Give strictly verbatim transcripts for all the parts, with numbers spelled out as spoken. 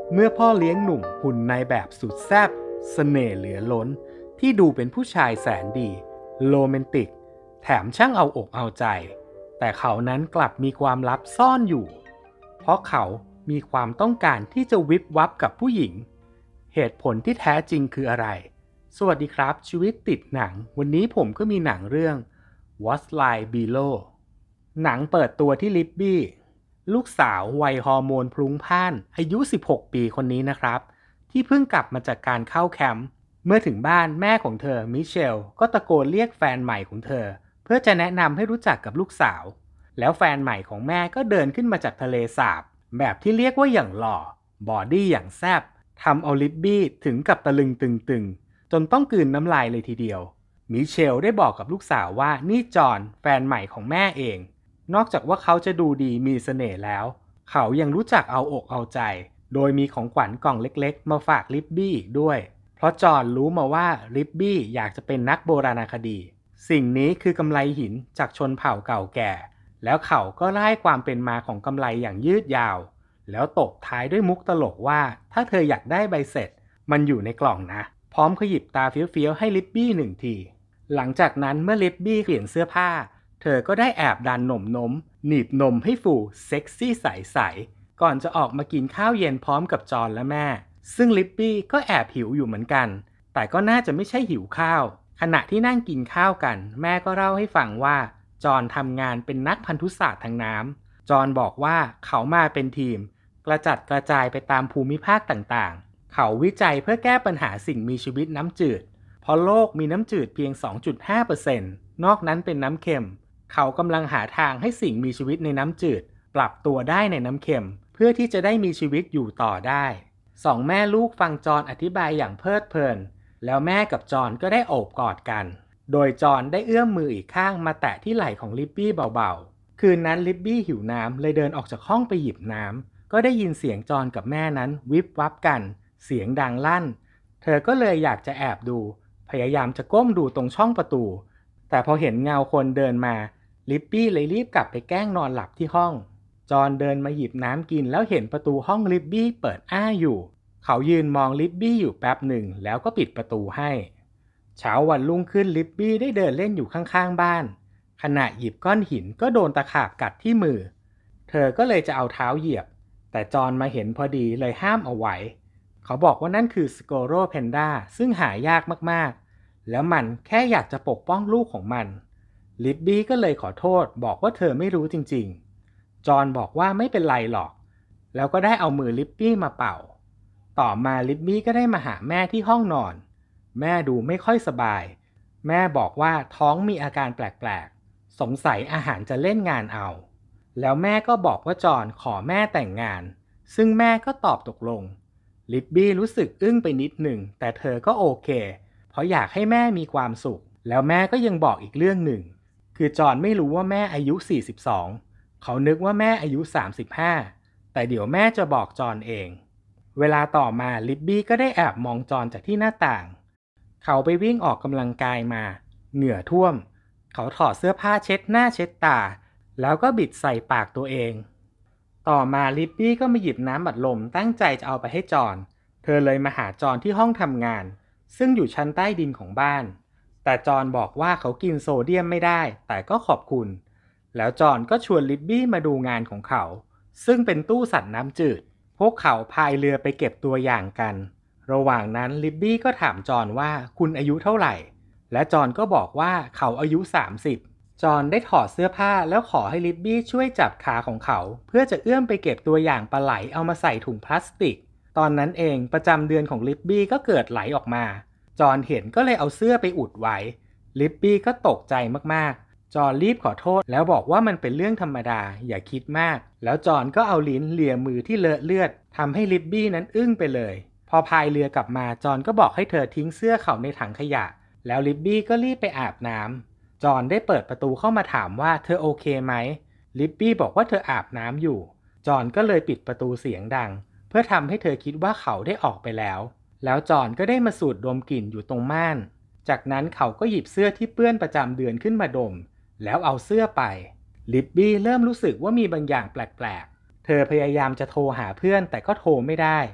เมื่อพ่อเลี้ยงหนุ่มหุ่นในแบบสุดแซ่บเสน่ห์เหลือล้นที่ดูเป็นผู้ชายแสนดีโรแมนติกแถมช่างเอาอกเอาใจแต่เขานั้นกลับมีความลับซ่อนอยู่เพราะเขามีความต้องการที่จะวิบวับกับผู้หญิงเหตุผลที่แท้จริงคืออะไรสวัสดีครับชีวิตติดหนังวันนี้ผมก็มีหนังเรื่อง What's Lie Below หนังเปิดตัวที่ลิบบี้ลูกสาววัยฮอร์โมนพลุ้งพล่านอายุสิบหกปีคนนี้นะครับที่เพิ่งกลับมาจากการเข้าแคมป์เมื่อถึงบ้านแม่ของเธอมิเชลก็ตะโกนเรียกแฟนใหม่ของเธอเพื่อจะแนะนำให้รู้จักกับลูกสาวแล้วแฟนใหม่ของแม่ก็เดินขึ้นมาจากทะเลสาบแบบที่เรียกว่าอย่างหล่อบอดี้อย่างแซ่บทำเอาลิบบี้ถึงกับตะลึงตึงๆจนต้องกลืนน้ำลายเลยทีเดียวมิเชลได้บอกกับลูกสาวว่านี่จอห์นแฟนใหม่ของแม่เองนอกจากว่าเขาจะดูดีมีเสน่ห์แล้วเขายังรู้จักเอาอกเอาใจโดยมีของขวัญกล่องเล็กๆมาฝากลิบบี้อีกด้วยเพราะจอห์นรู้มาว่าลิบบี้อยากจะเป็นนักโบราณคดีสิ่งนี้คือกำไลหินจากชนเผ่าเก่าแก่แล้วเขาก็ไล่ความเป็นมาของกำไลอย่างยืดยาวแล้วตบท้ายด้วยมุกตลกว่าถ้าเธออยากได้ใบเสร็จมันอยู่ในกล่องนะพร้อมขยิบตาเฟี้ยวๆให้ลิบบี้หนึ่งทีหลังจากนั้นเมื่อลิบบี้เปลี่ยนเสื้อผ้าเธอก็ได้แอบดันหน่มนมหนีบนมให้ฟูเซ็กซี่ใสๆก่อนจะออกมากินข้าวเย็นพร้อมกับจอห์นและแม่ซึ่งลิบบี้ก็แอบหิวอยู่เหมือนกันแต่ก็น่าจะไม่ใช่หิวข้าวขณะที่นั่งกินข้าวกันแม่ก็เล่าให้ฟังว่าจอห์นทำงานเป็นนักพันธุศาสตร์ทางน้ำจอห์นบอกว่าเขามาเป็นทีมกระจัดกระจายไปตามภูมิภาคต่างๆเขาวิจัยเพื่อแก้ปัญหาสิ่งมีชีวิตน้ำจืดเพราะโลกมีน้ำจืดเพียง สองจุดห้าเปอร์เซ็นต์ นอกนั้นเป็นน้ำเค็มเขากำลังหาทางให้สิ่งมีชีวิตในน้ำจืดปรับตัวได้ในน้ำเค็มเพื่อที่จะได้มีชีวิตอยู่ต่อได้สองแม่ลูกฟังจอห์นอธิบายอย่างเพลิดเพลินแล้วแม่กับจอห์นก็ได้โอบกอดกันโดยจอห์นได้เอื้อมมืออีกข้างมาแตะที่ไหล่ของลิบบี้เบาๆคืนนั้นลิบบี้หิวน้ำเลยเดินออกจากห้องไปหยิบน้ำก็ได้ยินเสียงจอห์นกับแม่นั้นวิบวับกันเสียงดังลั่นเธอก็เลยอยากจะแอบดูพยายามจะก้มดูตรงช่องประตูแต่พอเห็นเงาคนเดินมาลิบบี้เลยรีบกลับไปแกล้งนอนหลับที่ห้องจอห์นเดินมาหยิบน้ำกินแล้วเห็นประตูห้องลิบบี้เปิดอ้าอยู่เขายืนมองลิบบี้อยู่แป๊บหนึ่งแล้วก็ปิดประตูให้เช้าวันรุ่งขึ้นลิบบี้ได้เดินเล่นอยู่ข้างๆบ้านขณะหยิบก้อนหินก็โดนตะขาบกัดที่มือเธอก็เลยจะเอาเท้าเหยียบแต่จอห์นมาเห็นพอดีเลยห้ามเอาไว้เขาบอกว่านั่นคือสโกโรแพนด้าซึ่งหายากมากๆแล้วมันแค่อยากจะปกป้องลูกของมันลิบบี้ก็เลยขอโทษบอกว่าเธอไม่รู้จริงๆจอห์นบอกว่าไม่เป็นไรหรอกแล้วก็ได้เอามือลิบบี้มาเป่าต่อมาลิบบี้ก็ได้มาหาแม่ที่ห้องนอนแม่ดูไม่ค่อยสบายแม่บอกว่าท้องมีอาการแปลกๆสงสัยอาหารจะเล่นงานเอาแล้วแม่ก็บอกว่าจอห์นขอแม่แต่งงานซึ่งแม่ก็ตอบตกลงลิบบี้รู้สึกอึ้งไปนิดหนึ่งแต่เธอก็โอเคเพราะอยากให้แม่มีความสุขแล้วแม่ก็ยังบอกอีกเรื่องหนึ่งคือจอห์นไม่รู้ว่าแม่อายุสี่สิบสองเขานึกว่าแม่อายุสามสิบห้าแต่เดี๋ยวแม่จะบอกจอห์นเองเวลาต่อมาลิบบี้ก็ได้แอบมองจอห์นจากที่หน้าต่างเขาไปวิ่งออกกำลังกายมาเหงื่อท่วมเขาถอดเสื้อผ้าเช็ดหน้าเช็ดตาแล้วก็บิดใส่ปากตัวเองต่อมาลิบบี้ก็มาหยิบน้ำอัดลมตั้งใจจะเอาไปให้จอห์นเธอเลยมาหาจอห์นที่ห้องทำงานซึ่งอยู่ชั้นใต้ดินของบ้านแต่จอห์นบอกว่าเขากินโซเดียมไม่ได้แต่ก็ขอบคุณแล้วจอห์นก็ชวนลิบบี้มาดูงานของเขาซึ่งเป็นตู้สัตว์น้ำจืดพวกเขาพายเรือไปเก็บตัวอย่างกันระหว่างนั้นลิบบี้ก็ถามจอห์นว่าคุณอายุเท่าไหร่และจอห์นก็บอกว่าเขาอายุสามสิบจอห์นได้ถอดเสื้อผ้าแล้วขอให้ลิบบี้ช่วยจับขาของเขาเพื่อจะเอื้อมไปเก็บตัวอย่างปลาไหลเอามาใส่ถุงพลาสติกตอนนั้นเองประจำเดือนของลิบบี้ก็เกิดไหลออกมาจอห์นเห็นก็เลยเอาเสื้อไปอุดไว้ลิบบี้ก็ตกใจมากๆจอห์นรีบขอโทษแล้วบอกว่ามันเป็นเรื่องธรรมดาอย่าคิดมากแล้วจอห์นก็เอาลิ้นเลียมือที่เลอะเลือดทำให้ลิบบี้นั้นอึ้งไปเลยพอพายเรือกลับมาจอห์นก็บอกให้เธอทิ้งเสื้อเขาในถังขยะแล้วลิบบี้ก็รีบไปอาบน้ำจอห์นได้เปิดประตูเข้ามาถามว่าเธอโอเคไหมลิบบี้บอกว่าเธออาบน้ำอยู่จอห์นก็เลยปิดประตูเสียงดังเพื่อทำให้เธอคิดว่าเขาได้ออกไปแล้วแล้วจอห์นก็ได้มาสูดดมกลิ่นอยู่ตรงม่านจากนั้นเขาก็หยิบเสื้อที่เปื้อนประจำเดือนขึ้นมาดมแล้วเอาเสื้อไปลิบบี้เริ่มรู้สึกว่ามีบางอย่างแปลกๆเธอพยายามจะโทรหาเพื่อนแต่ก็โทรไม่ได้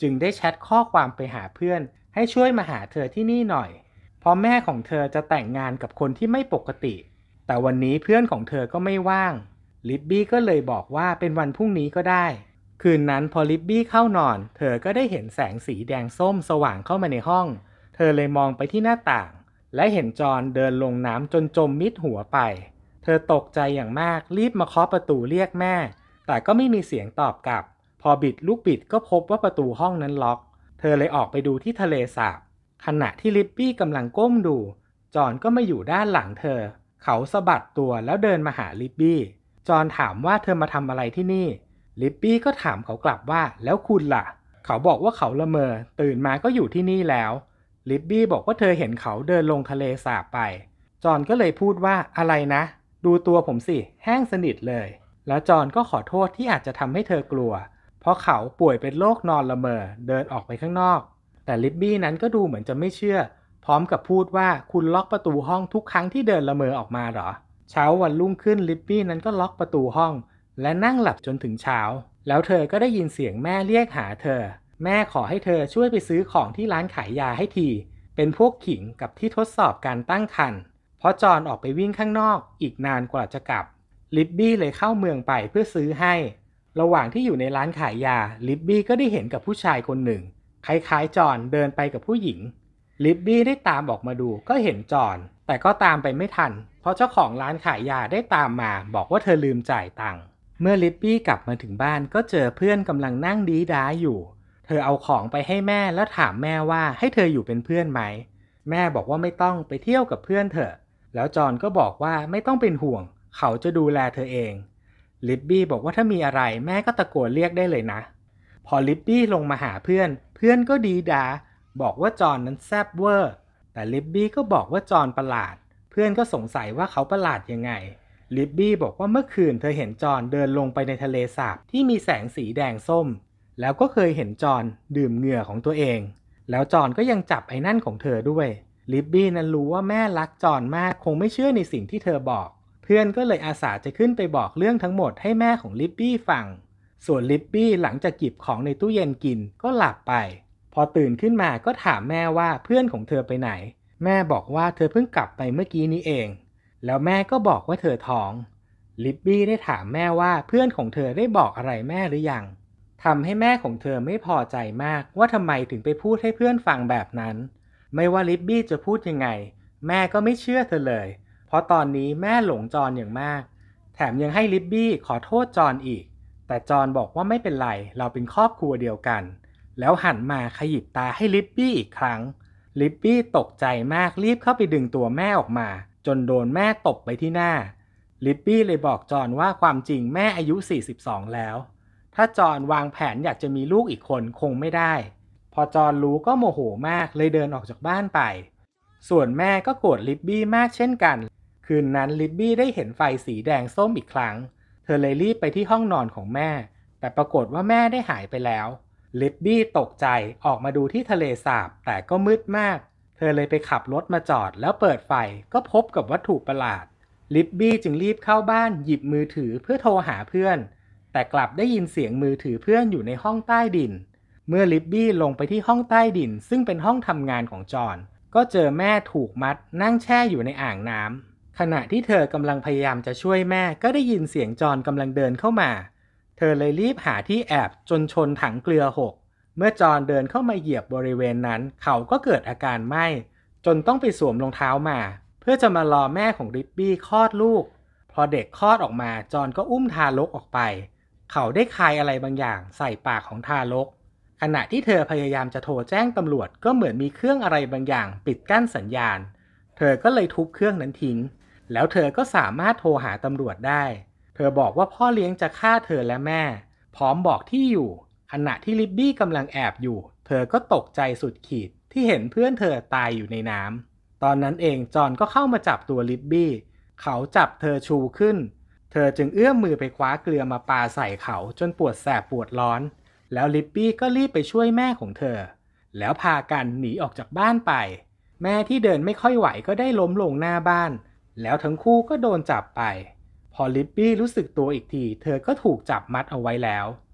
จึงได้แชทข้อความไปหาเพื่อนให้ช่วยมาหาเธอที่นี่หน่อยเพราะแม่ของเธอจะแต่งงานกับคนที่ไม่ปกติแต่วันนี้เพื่อนของเธอก็ไม่ว่างลิบบี้ก็เลยบอกว่าเป็นวันพรุ่งนี้ก็ได้คืนนั้นพอลิบบี้เข้านอนเธอก็ได้เห็นแสงสีแดงส้มสว่างเข้ามาในห้องเธอเลยมองไปที่หน้าต่างและเห็นจอห์นเดินลงน้ำจนจมมิดหัวไปเธอตกใจอย่างมากรีบมาเคาะประตูเรียกแม่แต่ก็ไม่มีเสียงตอบกลับพอบิดลูกบิดก็พบว่าประตูห้องนั้นล็อกเธอเลยออกไปดูที่ทะเลสาบขณะที่ลิบบี้กำลังก้มดูจอห์นก็มาอยู่ด้านหลังเธอเขาสะบัดตัวแล้วเดินมาหาลิบบี้จอห์นถามว่าเธอมาทำอะไรที่นี่ลิบบี้ก็ถามเขากลับว่าแล้วคุณล่ะเขาบอกว่าเขาละเมอตื่นมาก็อยู่ที่นี่แล้วลิบบี้บอกว่าเธอเห็นเขาเดินลงทะเลสาบไปจอห์นก็เลยพูดว่าอะไรนะดูตัวผมสิแห้งสนิทเลยแล้วจอห์นก็ขอโทษที่อาจจะทำให้เธอกลัวเพราะเขาป่วยเป็นโรคนอนละเมอเดินออกไปข้างนอกแต่ลิบบี้นั้นก็ดูเหมือนจะไม่เชื่อพร้อมกับพูดว่าคุณล็อกประตูห้องทุกครั้งที่เดินละเมอออกมาเหรอเช้าวันรุ่งขึ้นลิบบี้นั้นก็ล็อกประตูห้องและนั่งหลับจนถึงเช้าแล้วเธอก็ได้ยินเสียงแม่เรียกหาเธอแม่ขอให้เธอช่วยไปซื้อของที่ร้านขายยาให้ทีเป็นพวกขิงกับที่ทดสอบการตั้งครรภ์เพราะจอห์นออกไปวิ่งข้างนอกอีกนานกว่าจะกลับลิบบี้เลยเข้าเมืองไปเพื่อซื้อให้ระหว่างที่อยู่ในร้านขายยาลิบบี้ก็ได้เห็นกับผู้ชายคนหนึ่งคล้ายๆจอห์นเดินไปกับผู้หญิงลิบบี้ได้ตามออกมาดูก็เห็นจอห์นแต่ก็ตามไปไม่ทันเพราะเจ้าของร้านขายยาได้ตามมาบอกว่าเธอลืมจ่ายตังค์เมื่อลิบบี้กลับมาถึงบ้านก็เจอเพื่อนกำลังนั่งดีด้าอยู่เธอเอาของไปให้แม่แล้วถามแม่ว่าให้เธออยู่เป็นเพื่อนไหมแม่บอกว่าไม่ต้องไปเที่ยวกับเพื่อนเถอะแล้วจอห์นก็บอกว่าไม่ต้องเป็นห่วงเขาจะดูแลเธอเองลิบบี้บอกว่าถ้ามีอะไรแม่ก็ตะโกนเรียกได้เลยนะพอลิบบี้ลงมาหาเพื่อนเพื่อนก็ดีดาบอกว่าจอห์นนั้นแซ่บเวอร์แต่ลิบบี้ก็บอกว่าจอห์นประหลาดเพื่อนก็สงสัยว่าเขาประหลาดยังไงลิบบี้บอกว่าเมื่อคืนเธอเห็นจอห์นเดินลงไปในทะเลสาบที่มีแสงสีแดงส้มแล้วก็เคยเห็นจอห์นดื่มเหงื่อของตัวเองแล้วจอห์นก็ยังจับไอ้นั่นของเธอด้วยลิบบี้นั้นรู้ว่าแม่รักจอห์นมากคงไม่เชื่อในสิ่งที่เธอบอกเพื่อนก็เลยอาสาจะขึ้นไปบอกเรื่องทั้งหมดให้แม่ของลิบบี้ฟังส่วนลิบบี้หลังจากหยิบของในตู้เย็นกินก็หลับไปพอตื่นขึ้นมาก็ถามแม่ว่าเพื่อนของเธอไปไหนแม่บอกว่าเธอเพิ่งกลับไปเมื่อกี้นี้เองแล้วแม่ก็บอกว่าเธอท้องลิบบี้ได้ถามแม่ว่าเพื่อนของเธอได้บอกอะไรแม่หรือยังทำให้แม่ของเธอไม่พอใจมากว่าทำไมถึงไปพูดให้เพื่อนฟังแบบนั้นไม่ว่าลิบบี้จะพูดยังไงแม่ก็ไม่เชื่อเธอเลยเพราะตอนนี้แม่หลงจอห์นอย่างมากแถมยังให้ลิบบี้ขอโทษจอห์นอีกแต่จอห์นบอกว่าไม่เป็นไรเราเป็นครอบครัวเดียวกันแล้วหันมาขยิบตาให้ลิบบี้อีกครั้งลิบบี้ตกใจมากรีบเข้าไปดึงตัวแม่ออกมาจนโดนแม่ตบไปที่หน้าลิบบี้เลยบอกจอห์นว่าความจริงแม่อายุสี่สิบสองแล้วถ้าจอห์นวางแผนอยากจะมีลูกอีกคนคงไม่ได้พอจอห์นรู้ก็โมโหมากเลยเดินออกจากบ้านไปส่วนแม่ก็โกรธลิบบี้มากเช่นกันคืนนั้นลิบบี้ได้เห็นไฟสีแดงส้มอีกครั้งเธอเลยรีบไปที่ห้องนอนของแม่แต่ปรากฏว่าแม่ได้หายไปแล้วลิบบี้ตกใจออกมาดูที่ทะเลสาบแต่ก็มืดมากเธอเลยไปขับรถมาจอดแล้วเปิดไฟก็พบกับวัตถุประหลาดลิบบี้จึงรีบเข้าบ้านหยิบมือถือเพื่อโทรหาเพื่อนแต่กลับได้ยินเสียงมือถือเพื่อนอยู่ในห้องใต้ดินเมื่อลิบบี้ลงไปที่ห้องใต้ดินซึ่งเป็นห้องทำงานของจอห์นก็เจอแม่ถูกมัดนั่งแช่อยู่ในอ่างน้ำขณะที่เธอกำลังพยายามจะช่วยแม่ก็ได้ยินเสียงจอห์นกำลังเดินเข้ามาเธอเลยรีบหาที่แอบจนชนถังเกลือหกเมื่อจอห์นเดินเข้ามาเหยียบบริเวณนั้นเขาก็เกิดอาการไหม้จนต้องไปสวมรองเท้ามาเพื่อจะมารอแม่ของลิบบี้คลอดลูกพอเด็กคลอดออกมาจอห์นก็อุ้มทารกออกไปเขาได้คายอะไรบางอย่างใส่ปากของทารกขณะที่เธอพยายามจะโทรแจ้งตำรวจก็เหมือนมีเครื่องอะไรบางอย่างปิดกั้นสัญญาณเธอก็เลยทุบเครื่องนั้นทิ้งแล้วเธอก็สามารถโทรหาตำรวจได้เธอบอกว่าพ่อเลี้ยงจะฆ่าเธอและแม่พร้อมบอกที่อยู่ขณะที่ลิบบี้กำลังแอบอยู่เธอก็ตกใจสุดขีดที่เห็นเพื่อนเธอตายอยู่ในน้ำตอนนั้นเองจอห์นก็เข้ามาจับตัวลิบบี้เขาจับเธอชูขึ้นเธอจึงเอื้อมมือไปคว้าเกลือมาปาใส่เขาจนปวดแสบปวดร้อนแล้วลิบบี้ก็รีบไปช่วยแม่ของเธอแล้วพากันหนีออกจากบ้านไปแม่ที่เดินไม่ค่อยไหวก็ได้ล้มลงหน้าบ้านแล้วทั้งคู่ก็โดนจับไปพอลิบบี้รู้สึกตัวอีกทีเธอก็ถูกจับมัดเอาไว้แล้ว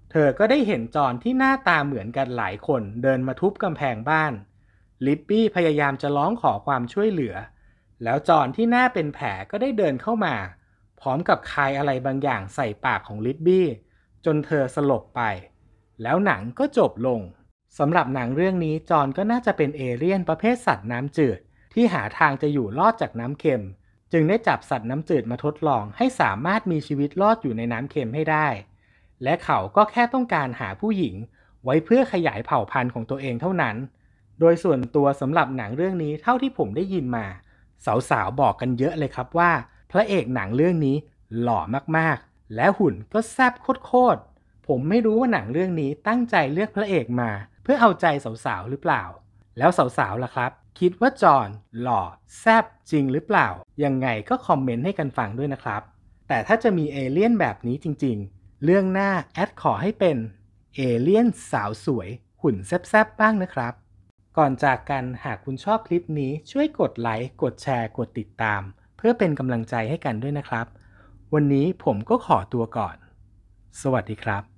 เธอก็ได้เห็นจอห์นที่หน้าตาเหมือนกันหลายคนเดินมาทุบกำแพงบ้านลิปปี้พยายามจะร้องขอความช่วยเหลือแล้วจอห์นที่หน้าเป็นแผลก็ได้เดินเข้ามาพร้อมกับคายอะไรบางอย่างใส่ปากของลิปปี้จนเธอสลบไปแล้วหนังก็จบลงสำหรับหนังเรื่องนี้จอห์นก็น่าจะเป็นเอเลี่ยนประเภทสัตว์น้ำจืดที่หาทางจะอยู่รอดจากน้ำเค็มจึงได้จับสัตว์น้ำจืดมาทดลองให้สามารถมีชีวิตรอดอยู่ในน้ำเค็มให้ได้และเขาก็แค่ต้องการหาผู้หญิงไว้เพื่อขยายเผ่าพันธุ์ของตัวเองเท่านั้นโดยส่วนตัวสำหรับหนังเรื่องนี้เท่าที่ผมได้ยินมาสาวๆบอกกันเยอะเลยครับว่าพระเอกหนังเรื่องนี้หล่อมากๆและหุ่นก็แซ่บโคตรๆผมไม่รู้ว่าหนังเรื่องนี้ตั้งใจเลือกพระเอกมาเพื่อเอาใจสาวๆหรือเปล่าแล้วสาวๆล่ะครับคิดว่าจอห์นหล่อแซ่บจริงหรือเปล่ายังไงก็คอมเมนต์ให้กันฟังด้วยนะครับแต่ถ้าจะมีเอเลี่ยนแบบนี้จริงๆเรื่องหน้าแอดขอให้เป็นเอเลี่ยนสาวสวยหุ่นแซ่บๆบ้างนะครับก่อนจากกันหากคุณชอบคลิปนี้ช่วยกดไลค์กดแชร์กดติดตามเพื่อเป็นกำลังใจให้กันด้วยนะครับวันนี้ผมก็ขอตัวก่อนสวัสดีครับ